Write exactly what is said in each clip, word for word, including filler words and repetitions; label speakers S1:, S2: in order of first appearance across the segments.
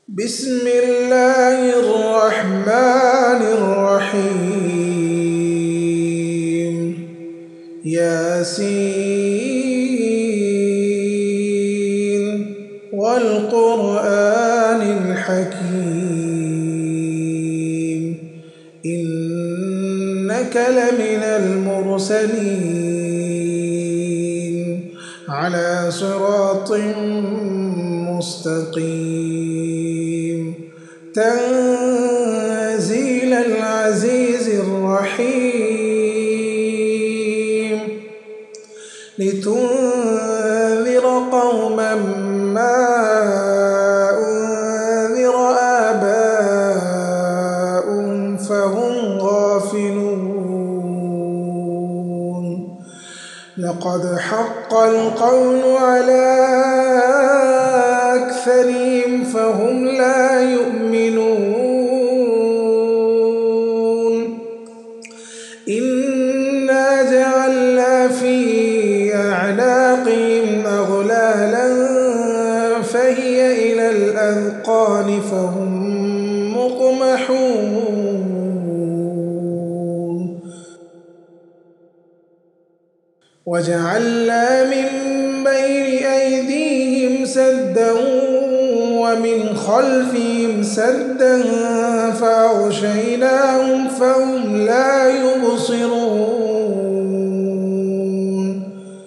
S1: بسم الله الرحمن الرحيم ياسين والقرآن الحكيم إنك لمن المرسلين على صراط مستقيم تنزيل العزيز الرحيم لتنذر قوما ما أنذر آباؤهم فهم غافلون لقد حق القول على أكثرهم فهم لا يؤمنون إنا جعلنا في أعناقهم أغلالا فهي إلى الأذقان فهم مقمحون وجعلنا من بين أيديهم سدا ومن خلفهم سدا فأغشيناهم فهم لا يبصرون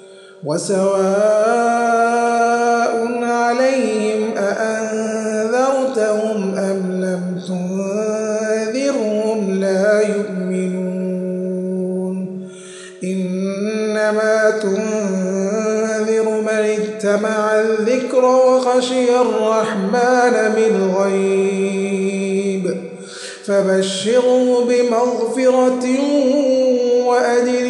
S1: وسواء عليهم أأنذرتهم أم لم تنذرهم لا يؤمنون إنما تنذر من اتبع الذكر وخشي الرحمن بالغيب فبشره بمغفرة وأجر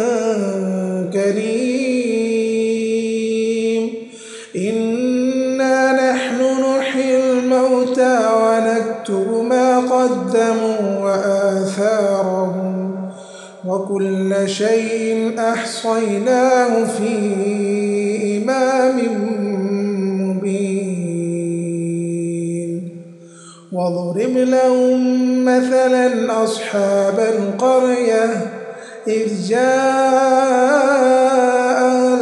S1: كريم إنا نحن نحيي الموتى ونكتب ما قدموا وآثارهم وكل شيء أحصيناه في إمام مبين واضرب لهم مثلا أصحاب القرية إذ جاء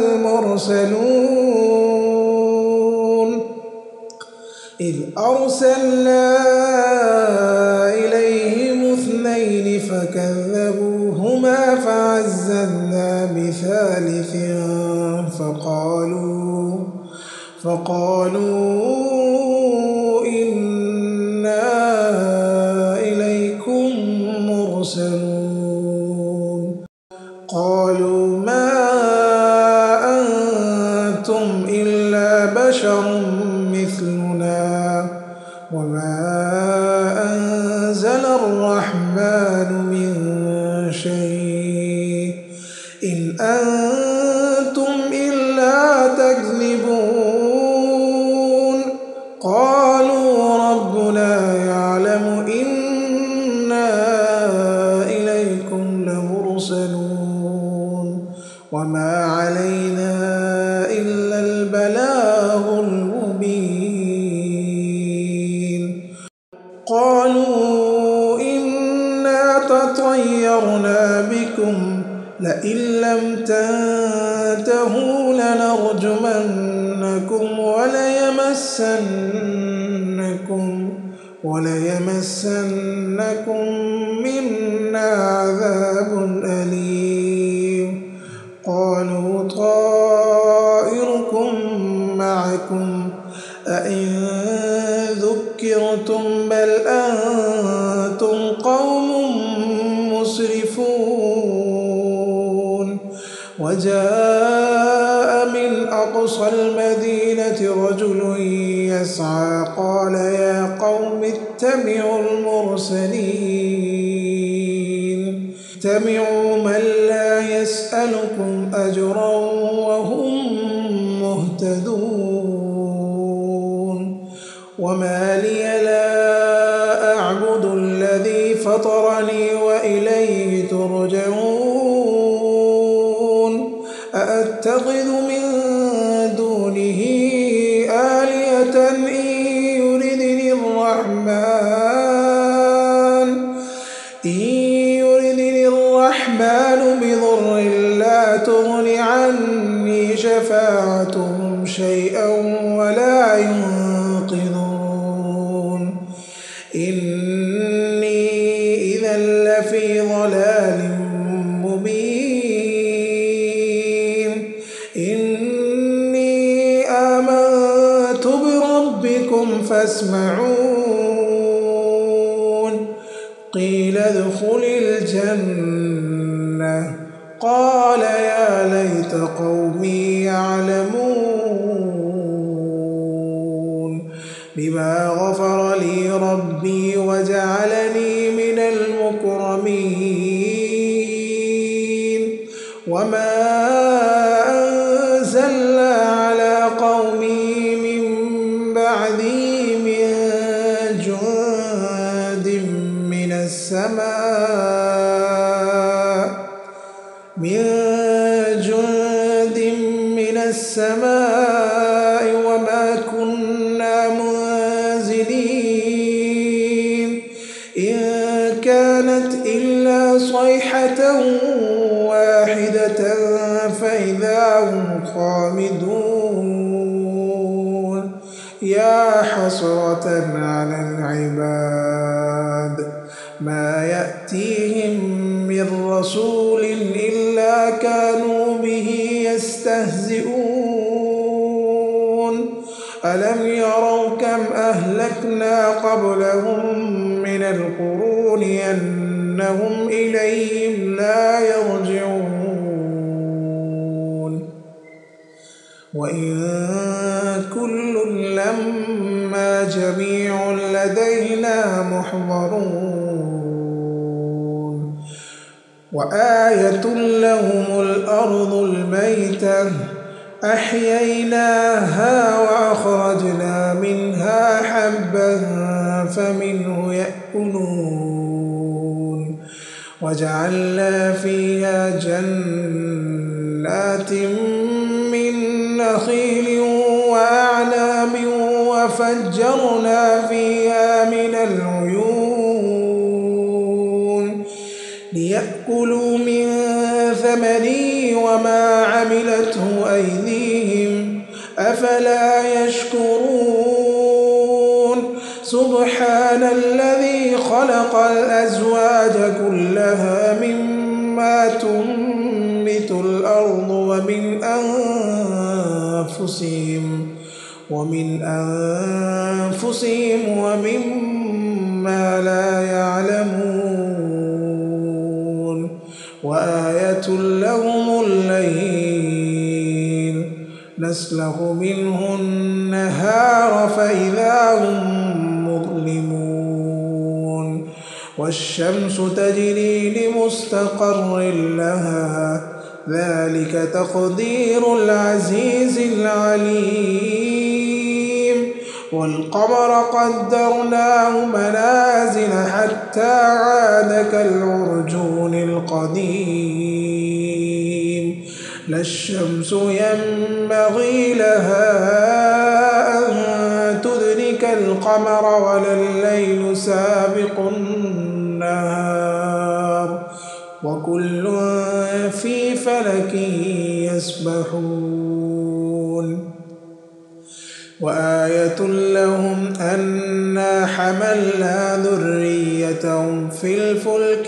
S1: المرسلون إذ أرسلنا إليهم اثنين فكذبوهما فعززنا بثالث فقالوا فقالوا إنا إليكم مرسلون قالوا ما أنتم إلا بشر مثلنا وما أنزل الرحمن من شيء إن أنتم إلا تكذبون قالوا ربنا يعلم إنا إليكم لمرسلون وما علينا إلا البلاغ المبين قالوا إنا تطيرنا بكم لئن لم تنتهوا لنرجمنكم وليمسنكم وليمسنكم منا عذاب أليم قالوا طائركم معكم أئن ذكرتم بل أنتم قوم مسرفون وجاء من أقصى المدينة رجل يسعى قال يا قوم اتبعوا المرسلين اتبعوا من لا يسألكم أجرا وهم مهتدون وما لي لا أعبد الذي فطرني وإليه ترجعون أأتخذ من دونه آلهة إن يردني إني إذا لفي ضلال مبين إني آمنت بربكم فاسمعون قيل ادخل الجنة قال يا ليت قومي يعلمون بما غفر لي ربي وجعلني من المكرمين وما أنزلنا على قومي من بعدي من جند من السماء من جند من السماء وما كنا منزلين إن كانت إلا صيحة واحدة فإذا هم خامدون يا حسرة على العباد ما يأتيهم من رسول إلا كانوا به يستهزئون ألم يروا كم أهلكنا قبلهم من القرون أنهم إليهم لا يرجعون وإن كل لما جميع لدينا محضرون وآية لهم الأرض الميتة أحييناها وأخرجنا منها حبا فمنه يأكلون وجعلنا فيها جنات من نخيل وأعناب وفجرنا فيها من العيون ليأكلوا من ثمره وما عملته أيديهم أفلا يشكرون سبحان الذي خلق الأزواج كلها مما تنبت الأرض ومن أنفسهم ومن أنفسهم ومما لا يعلمون وآية لهم الليل نسلخ منه النهار فإذا هم مظلمون والشمس تجري لمستقر لها ذلك تقدير العزيز العليم والقمر قدرناه منازل حتى عاد كالعرجون القديم لا الشمس ينبغي لها أن تدرك القمر ولا الليل سابق النهار وكل في فلك يسبحون وآية لهم أنا حملنا ذريتهم في الفلك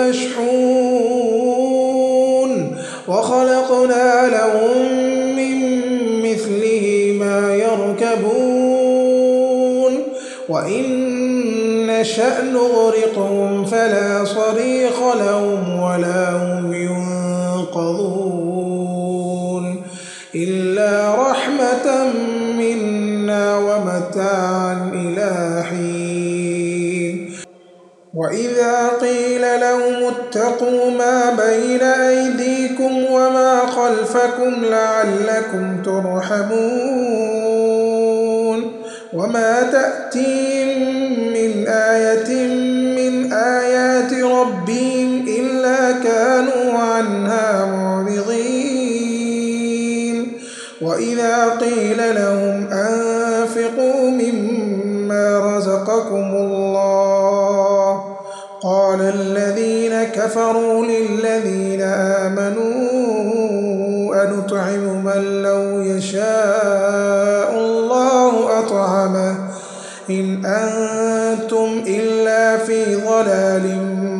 S1: المشحون وخلقنا لهم من مثله ما يركبون وإن نشأ نغرقهم فلا صريخ لهم ولا هم ينقذون إلا رحمة منا ومتاعا إلى حين وإذا قيل لهم اتقوا ما بين أيديكم وما خلفكم لعلكم ترحمون وما تأتيهم من آية من آيات ربهم إلا كانوا عنها معرضين وإذا قيل لهم أنفقوا مما رزقكم الله قال الذين كفروا للذين آمنوا أنطعم من لو يشاء الله أطعمه إن أنتم إلا في ضلال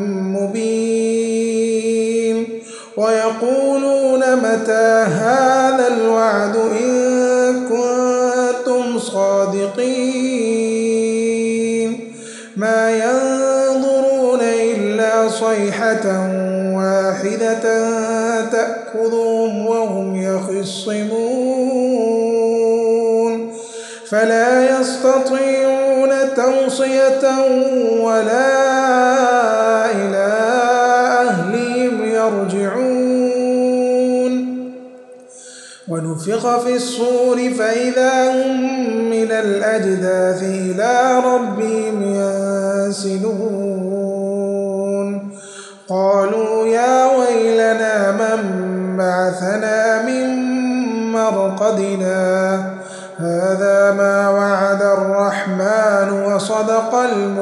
S1: مبين ويقولون متى هذا الوعد إن كنتم صادقين ما ينظرون إلا صيحة واحدة تأخذهم وهم يخصمون فلا يستطيعون توصية ولا إلى أهلهم يرجعون ونفخ في الصور فإذا هم من الأجداث إلى ربهم ينسلون قالوا يا ويلنا من بعثنا من مرقدنا هذا ما وعد الرحمن وصدق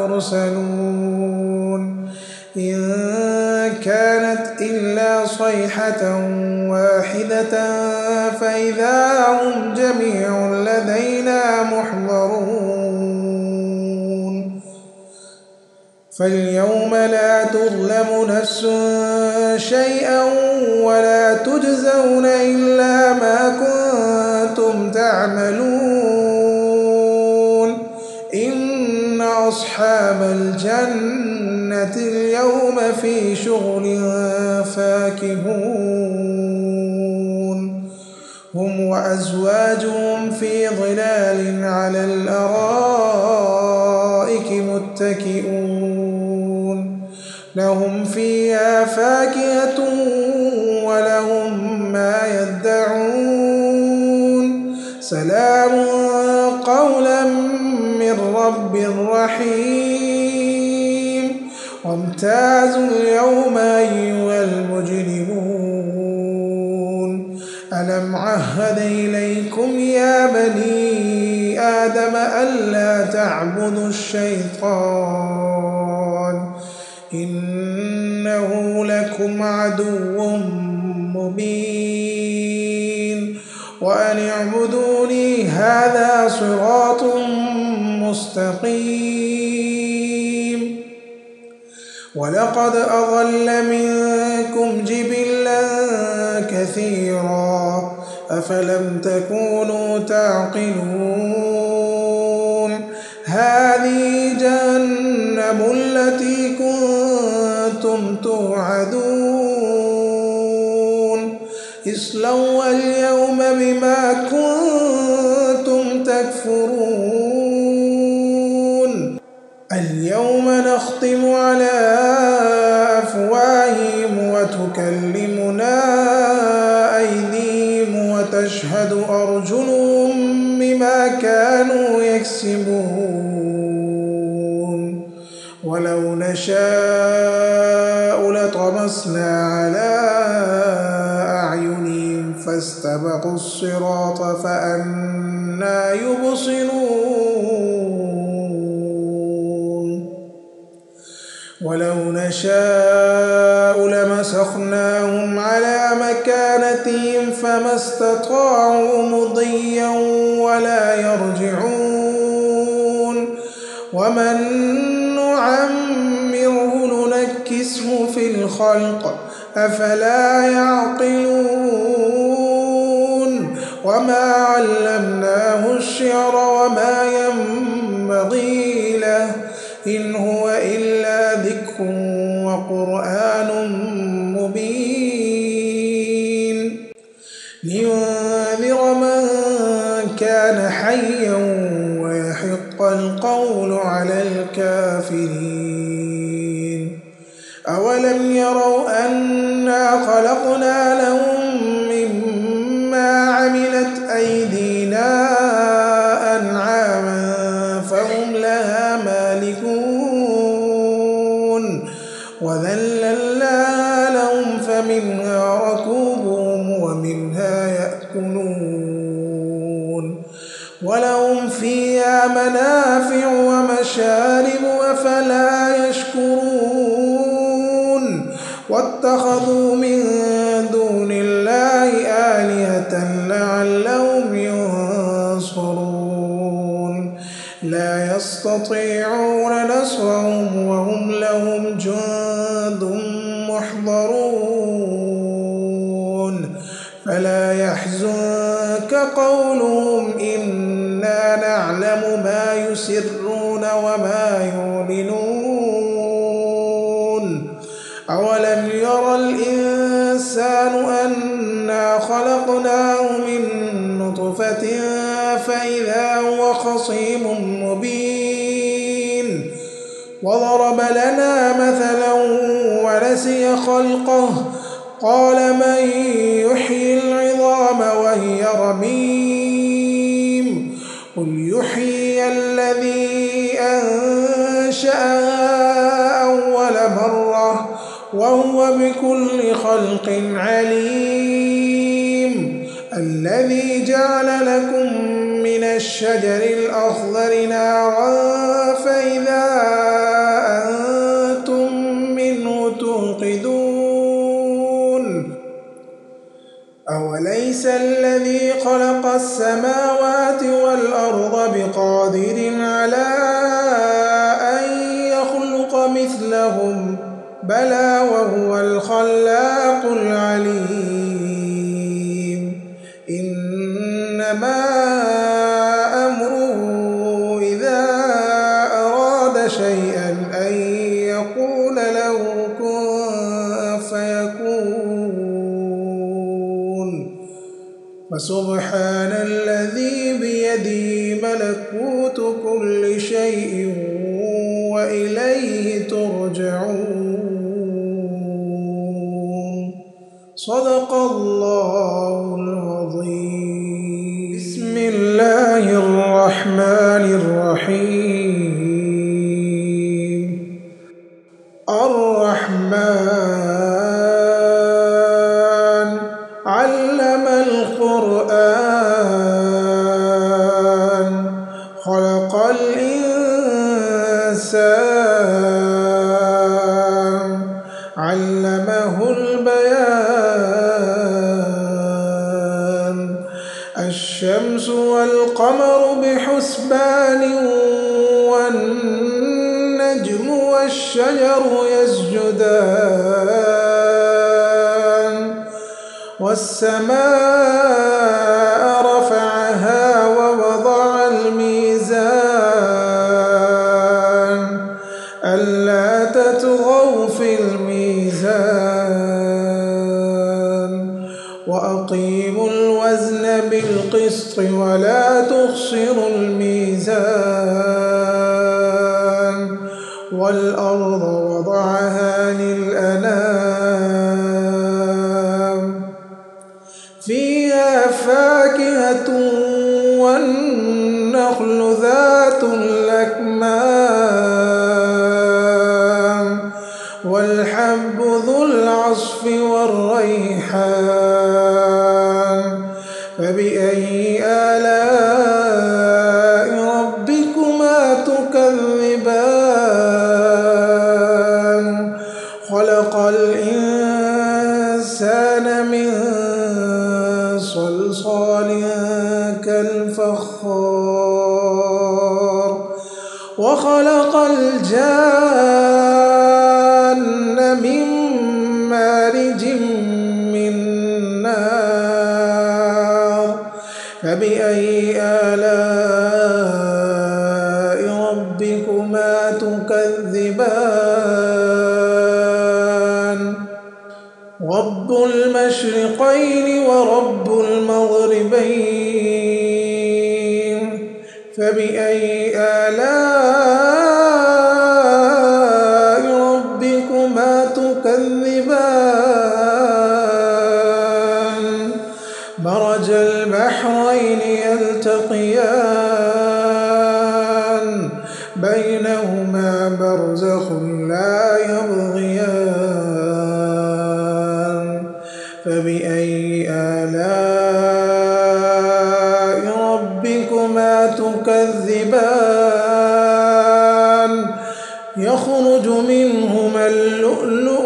S1: المرسلون إن كانت إلا صيحة واحدة فإذا هم جميع لدينا محضرون فاليوم لا تظلم نفس شيئا ولا تجزون إلا ما كنتم تعملون إن أصحاب الجنة اليوم في شغل فاكهون هم وأزواجهم في ظلال على الأرائك متكئون لهم فيها فاكهة ولهم ما يدعون سلام قولا من رب رحيم وامتازوا اليوم أيها المجرمون ألم عهد إليكم يا بني آدم ألا تعبدوا الشيطان إنه لكم عدو مبين وأن اعبدوني هذا صراط مستقيم ولقد أضل منكم جبلا كثيرا أفلم تكونوا تعقلون هذه جهنم التي كنتم توعدون اصلوها اليوم بما كنتم تكفرون اليوم نختم على أفواههم وتكلمنا أيديهم وتشهد أرجلهم بما كانوا يكسبون ولو نشاء لطمسنا على أعينهم فاستبقوا الصراط فأنى يبصرون ولو نشاء لمسخناهم على مكانتهم فما استطاعوا مضيا ولا يرجعون ومن نعمره ننكسه في الخلق أفلا يعقلون وما علمناه الشعر وما ينبغي له إن هو إلا ذكر وقرآن مبين لينذر من كان حيا ويحق القول على الكافرين أولم يروا أنا خلقنا لهم مما عملت أيدينا أنعاما فهم لها مالكون وذللناها لهم فمنها ركوبهم ومنها يأكلون ولهم فيها منافع ومشارب أفلا يشكرون واتخذوا من دون الله آلهة لعلهم ينصرون لا يستطيعون نصرهم وهم لهم جند محضرون فلا يحزنك قولهم إنا نعلم ما يسرون وما يعلنون أولم ير الإنسان أنا خلقناه من نطفة فإذا هو خصيم مبين وضرب لنا مثلا ونسي خلقه قال من يحيي العظام وهي رميم قل يحيي الذي أنشأها أول مرة وهو بكل خلق عليم الذي جعل لكم من الشجر الأخضر نارا فإذا أنتم منه توقدون أوليس الذي خلق السماوات والأرض بقادر على أن يخلق مثلهم بلى وهو الخلاق العليم إنما أمره إذا أراد شيئا أن يقول له كن فيكون فسبحان الذي بيده ملكوت كل شيء وإليه ترجعون صدق الله العظيم بسم الله الرحمن الرحيم الرحمن علم القرآن خلق الإنسان علمه البيان الشمس والقمر بحسبان والنجم والشجر يسجدان والسماء رفعها ووضع الميزان ألا تطغوا في الميزان وأقيموا الوزن بالقسط ولا تخسروا الميزان والأرض وضعها للأنام فيها فاكهة والنخل ذات الأكمام والحب ذو العصف والريحان فبأي آلاء ربكما تكذبان خلق الإنسان من صلصال كالفخار وخلق الجان من مارج من نار فبأي آلاء ربكما تكذبان رب المشرقين ورب المغربين فبأي آلاء ربكما تكذبان مرج البحرين يلتقيان بينهما برزخ لا يبغيان فبأي آلاء ربكما تكذبان يخرج منهما اللؤلؤ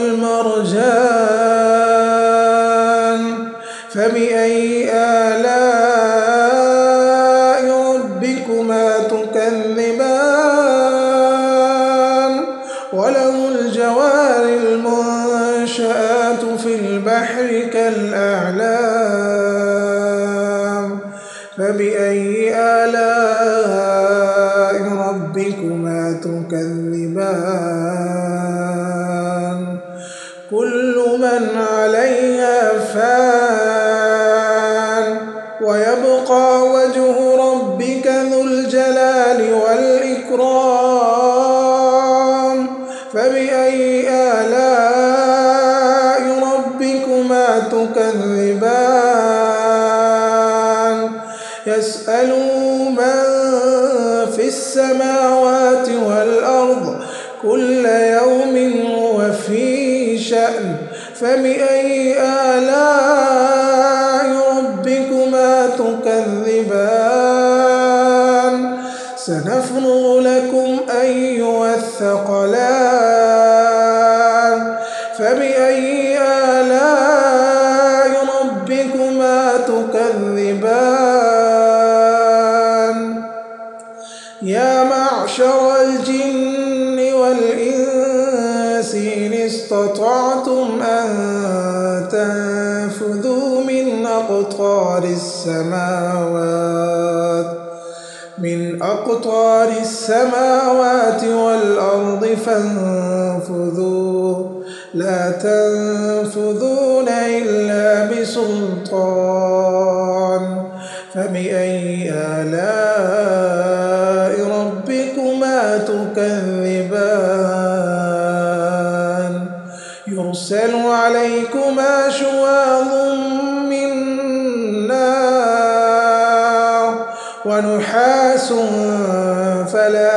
S1: والمرجان فبأي آلاء ربكما تكذبان الناشئات في البحر كالأعلام فبأي آلاء ربكما تكذبان كل من عليها فان ويبقى وجه ربك ذو الجلال والإكرام فبأي آلاء ربكما تكذبان يسأله من في السماوات والأرض كل يوم هو في شأن فبأي آلاء ربكما تكذبان سنفرغ لكم أيها الثقلان فبأي آلاء ربكما تكذبان يا معشر الجن والإنس إن استطعتم أن تنفذوا من أقطار السماوات من أقطار السماوات والأرض فانفذوا لا تنفذون إلا بسلطان فبأي آلاء ربكما تكذبان يرسل عليكما شواظ من نار ونحاس فلا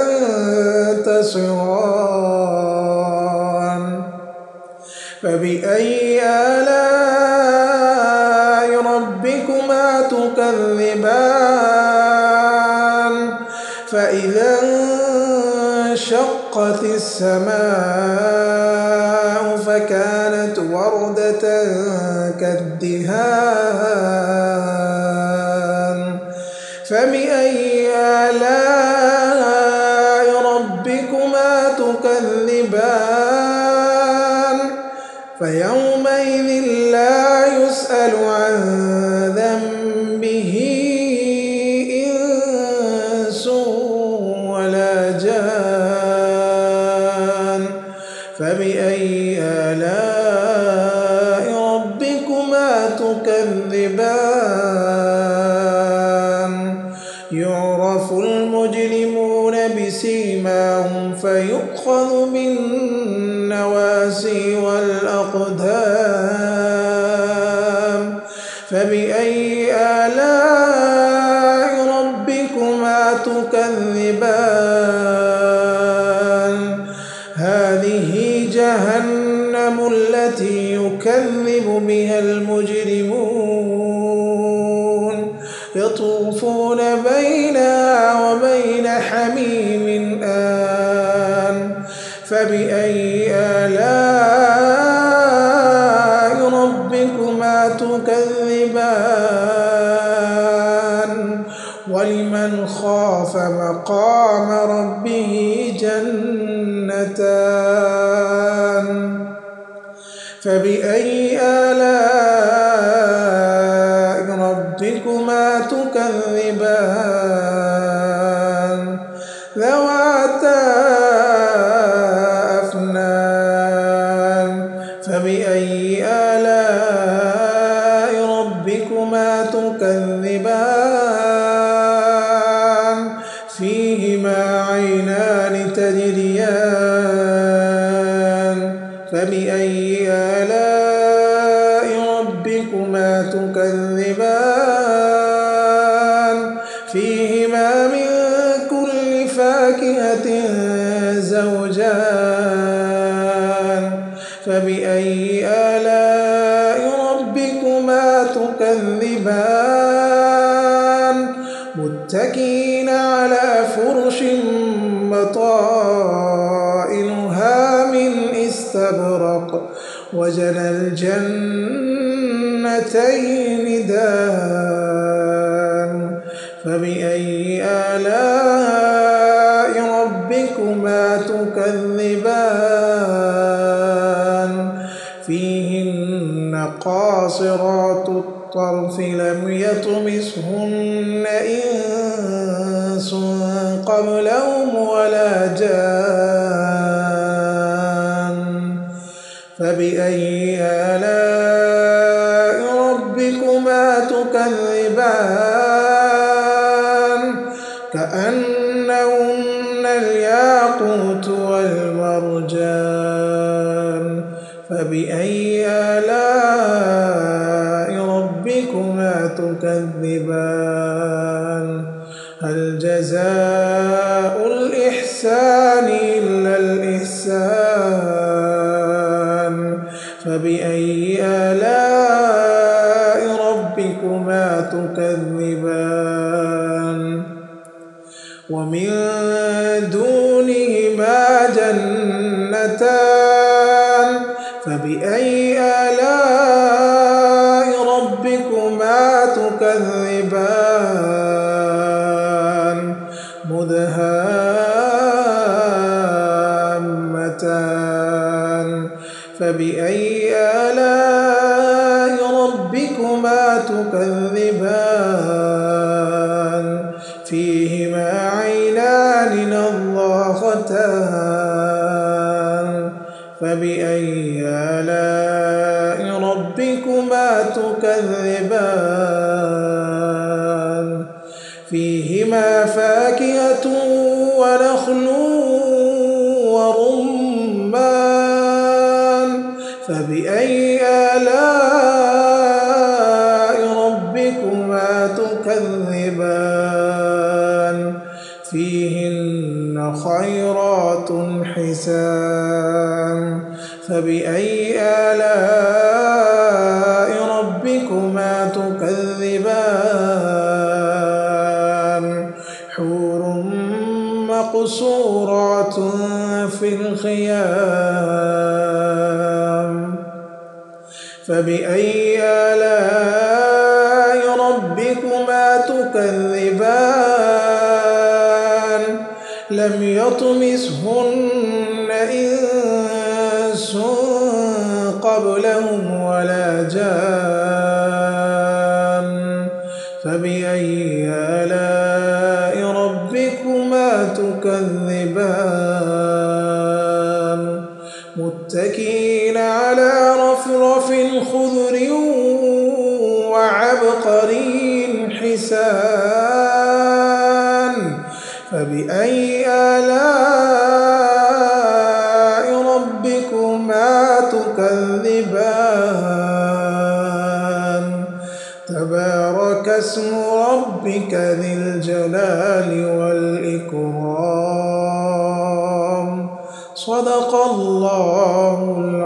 S1: تنتصران فبأي آلاء ربكما تكذبان فإذا انشقت السماء فكانت وردة كالدهان فبأي آلاء ربكما تكذبان فيومئذ لا يسأل عن ذنبه إنس ولا جان فبأي آلاء ربكما تكذبان يعرف المجرمون بسيماهم فيؤخذ بالنواسي والأقدام فبأي آلاء ربكما تكذبان هذه جهنم التي يكذب بها المجرمون يطوفون بينها وبين حميم آن فبأي آلاء ربكما تكذبان ولمن خاف مقام ربه جنتان فبأي آلاء ربكما تكذبان ذواتا أفنان فبأي آلاء ربكما تكذبان فيهما عينان تجريان فبأي آلاء ربكما تكذبان فيهما من كل فاكهة زوجان فبأي آلاء ربكما تكذبان متكئين على فرش بطائنها من استبرق وجنى الجنتين دان فبأي آلاء ربكما تكذبان قاصرات الطرف لم يطمثهن إنس قبلهم ولا جان فبأي آلاء ربكما تكذبان كأنهن الياقوت والمرجان فبأي آلاء ربكما تكذبان هل جزاء الإحسان إلا الإحسان فبأي آلاء ربكما تكذبان ومن دونهما جنتان فبأي آلاء ربكما تكذبان مدهامتان فبأي آلاء ربكما تكذبان فيهما عينان نضاختان فبأي آلاء ربكما تكذبان فيهما فاكهة ونخل ورمان فبأي آلاء ربكما تكذبان فيهن خيرات حسان فبأي آلاء ربكما تكذبان حور مقصورات في الخيام فبأي آلاء ربكما تكذبان لم يطمثهن إنس قبلهم ولا جان فبأي آلاء ربكما تكذبان متكئين على رفرف خضر وعبقري حسان فبأي آلاء ربكما تكذبان تبارك اسم ربك ذي الجلال والإكرام صدق الله